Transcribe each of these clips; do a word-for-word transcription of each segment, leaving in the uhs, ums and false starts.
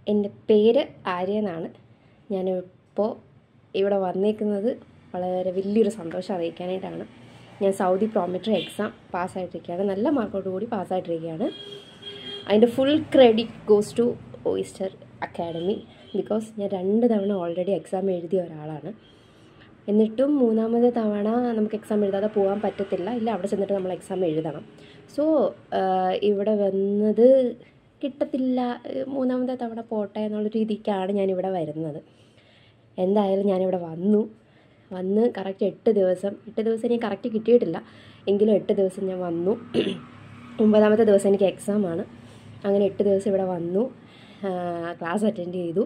എൻ്റെ പേര് ആര്യ എന്നാണ്. ഞാനിപ്പോൾ ഇവിടെ വന്നേക്കുന്നത് വളരെ വലിയൊരു സന്തോഷം അറിയിക്കാനായിട്ടാണ്. ഞാൻ സൗദി പ്രോമെട്രി എക്സാം പാസ്സായിട്ടിരിക്കുകയാണ്. നല്ല മാർക്കോടുകൂടി പാസ്സായിട്ടിരിക്കുകയാണ്. അതിൻ്റെ full credit goes to Oyster Academy. Because ഞാൻ രണ്ട് തവണ ഓൾറെഡി എക്സാം എഴുതിയ ഒരാളാണ്. എന്നിട്ടും മൂന്നാമത്തെ തവണ നമുക്ക് എക്സാം എഴുതാതെ പോകാൻ പറ്റത്തില്ല. ഇല്ല, അവിടെ ചെന്നിട്ട് നമ്മൾ എക്സാം എഴുതണം. സോ ഇവിടെ വന്നത് കിട്ടത്തില്ല, മൂന്നാമത്തെ തവണ പോട്ടെ എന്നുള്ള രീതിക്കാണ് ഞാനിവിടെ വരുന്നത്. എന്തായാലും ഞാനിവിടെ വന്നു വന്ന് കറക്റ്റ് എട്ട് ദിവസം എട്ട് ദിവസം എനിക്ക് കറക്റ്റ് കിട്ടിയിട്ടില്ല, എങ്കിലും എട്ട് ദിവസം ഞാൻ വന്നു. ഒമ്പതാമത്തെ ദിവസം എനിക്ക് എക്സാമാണ്. അങ്ങനെ എട്ട് ദിവസം ഇവിടെ വന്നു, ക്ലാസ് അറ്റൻഡ് ചെയ്തു.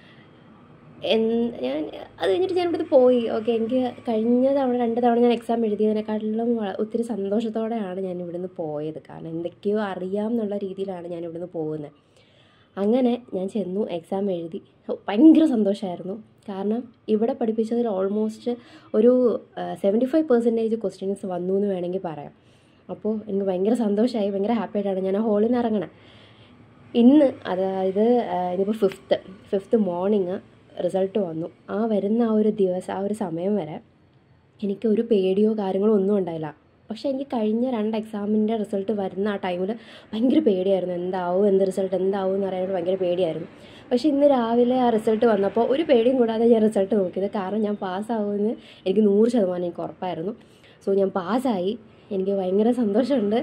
ഞാൻ അത് കഴിഞ്ഞിട്ട് ഞാൻ ഇവിടുന്ന് പോയി. ഓക്കെ, എനിക്ക് കഴിഞ്ഞ തവണ രണ്ട് തവണ ഞാൻ എക്സാം എഴുതിയതിനെക്കാട്ടിലും ഒത്തിരി സന്തോഷത്തോടെയാണ് ഞാൻ ഇവിടുന്ന് പോയത്. കാരണം എന്തൊക്കെയോ അറിയാം എന്നുള്ള രീതിയിലാണ് ഞാൻ ഇവിടുന്ന് പോകുന്നത്. അങ്ങനെ ഞാൻ ചെന്നു, എക്സാം എഴുതി. ഭയങ്കര സന്തോഷമായിരുന്നു. കാരണം ഇവിടെ പഠിപ്പിച്ചതിൽ ഓൾമോസ്റ്റ് ഒരു സെവൻറ്റി ഫൈവ് പെർസെൻറ്റേജ് ക്വസ്റ്റ്യൻസ് വന്നു എന്ന് വേണമെങ്കിൽ പറയാം. അപ്പോൾ എനിക്ക് ഭയങ്കര സന്തോഷമായി, ഭയങ്കര ഹാപ്പി ആയിട്ടാണ് ഞാൻ ആ ഹോളിൽ നിന്ന് ഇറങ്ങണത്. ഇന്ന് അതായത് ഇനിയിപ്പോൾ ഫിഫ്ത്ത് ഫിഫ്ത്ത് മോർണിംഗ് റിസൾട്ട് വന്നു. ആ വരുന്ന ആ ഒരു ദിവസം, ആ ഒരു സമയം വരെ എനിക്ക് ഒരു പേടിയോ കാര്യങ്ങളോ ഒന്നും ഉണ്ടായില്ല. പക്ഷേ എനിക്ക് കഴിഞ്ഞ രണ്ട് എക്സാമിൻ്റെ റിസൾട്ട് വരുന്ന ആ ടൈമിൽ ഭയങ്കര പേടിയായിരുന്നു. എന്താവും, എന്ത് റിസൾട്ട് എന്താവും എന്ന് പറയാനായിട്ട് ഭയങ്കര പേടിയായിരുന്നു. പക്ഷേ ഇന്ന് രാവിലെ ആ റിസൾട്ട് വന്നപ്പോൾ ഒരു പേടിയും കൂടാതെ ഞാൻ റിസൾട്ട് നോക്കിയത്. കാരണം ഞാൻ പാസ്സാവുമെന്ന് എനിക്ക് നൂറ് ശതമാനം എനിക്ക് ഉറപ്പായിരുന്നു. സോ ഞാൻ പാസ്സായി. എനിക്ക് ഭയങ്കര സന്തോഷമുണ്ട്.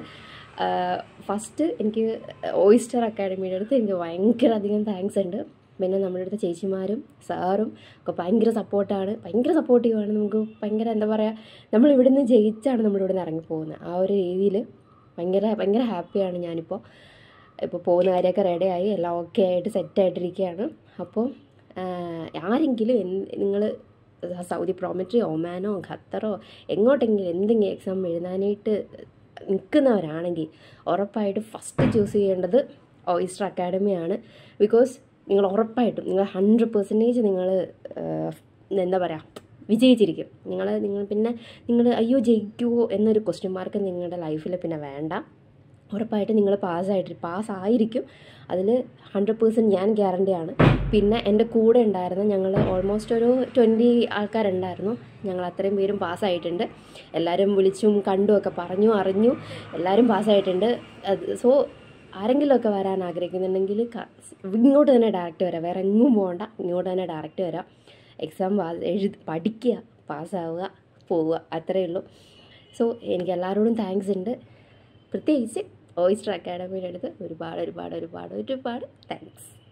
ഫസ്റ്റ് എനിക്ക് ഓയിസ്റ്റർ അക്കാഡമിയുടെ അടുത്ത് എനിക്ക് ഭയങ്കര അധികം താങ്ക്സ് ഉണ്ട്. പിന്നെ നമ്മുടെ അടുത്ത ചേച്ചിമാരും സാറും ഒക്കെ ഭയങ്കര സപ്പോർട്ടാണ്, ഭയങ്കര സപ്പോർട്ടീവാണ്. നമുക്ക് ഭയങ്കര എന്താ പറയുക, നമ്മൾ ഇവിടെ നിന്ന് ജയിച്ചാണ് നമ്മൾ ഇവിടെ നിന്ന് ഇറങ്ങിപ്പോകുന്നത്. ആ ഒരു രീതിയിൽ ഭയങ്കര ഭയങ്കര ഹാപ്പിയാണ് ഞാനിപ്പോൾ. ഇപ്പോൾ പോകുന്ന കാര്യമൊക്കെ റെഡിയായി, എല്ലാം ഓക്കെ ആയിട്ട് സെറ്റായിട്ടിരിക്കുകയാണ്. അപ്പോൾ ആരെങ്കിലും നിങ്ങൾ സൗദി പ്രോമെട്രി ഒമാനോ ഖത്തറോ എങ്ങോട്ടെങ്കിലും എന്തെങ്കിലും എക്സാം എഴുതാനായിട്ട് നിൽക്കുന്നവരാണെങ്കിൽ ഉറപ്പായിട്ട് ഫസ്റ്റ് ചൂസ് ചെയ്യേണ്ടത് ഓയിസ്റ്റർ അക്കാഡമിയാണ്. ബിക്കോസ് നിങ്ങൾ ഉറപ്പായിട്ടും നിങ്ങൾ ഹൺഡ്രഡ് പെർസെൻറ്റേജ് നിങ്ങൾ എന്താ പറയുക വിജയിച്ചിരിക്കും. നിങ്ങൾ നിങ്ങൾ പിന്നെ നിങ്ങൾ അയ്യോ ജയിക്കുമോ എന്നൊരു ക്വസ്റ്റ്യൻ മാർക്ക് നിങ്ങളുടെ ലൈഫിൽ പിന്നെ വേണ്ട. ഉറപ്പായിട്ട് നിങ്ങൾ പാസ്സായിട്ട് പാസ്സായിരിക്കും. അതിൽ ഹൺഡ്രഡ് പെർസെൻറ്റ് ഞാൻ ഗ്യാരണ്ടിയാണ്. പിന്നെ എൻ്റെ കൂടെ ഉണ്ടായിരുന്ന ഞങ്ങൾ ഓൾമോസ്റ്റ് ഒരു ട്വൻറ്റി ആൾക്കാരുണ്ടായിരുന്നു. ഞങ്ങൾ അത്രയും പേരും പാസ്സായിട്ടുണ്ട്. എല്ലാവരും വിളിച്ചും കണ്ടും ഒക്കെ പറഞ്ഞു അറിഞ്ഞു, എല്ലാവരും പാസ്സായിട്ടുണ്ട്. അത് സോ ആരെങ്കിലുമൊക്കെ വരാൻ ആഗ്രഹിക്കുന്നുണ്ടെങ്കിൽ ഇങ്ങോട്ട് തന്നെ ഡയറക്റ്റ് വരാം, വേറെ എങ്ങും പോകണ്ട, ഇങ്ങോട്ട് തന്നെ ഡയറക്റ്റ് വരാം. എക്സാം എഴുതി പഠിക്കുക, പാസ്സാവുക, പോവുക, അത്രയേ ഉള്ളൂ. സോ എനിക്ക് എല്ലാവരോടും താങ്ക്സ് ഉണ്ട്. പ്രത്യേകിച്ച് ഓയിസ്റ്റർ അക്കാഡമിയുടെ അടുത്ത് ഒരുപാട് ഒരുപാട് ഒരുപാട് ഒരുപാട് താങ്ക്സ്.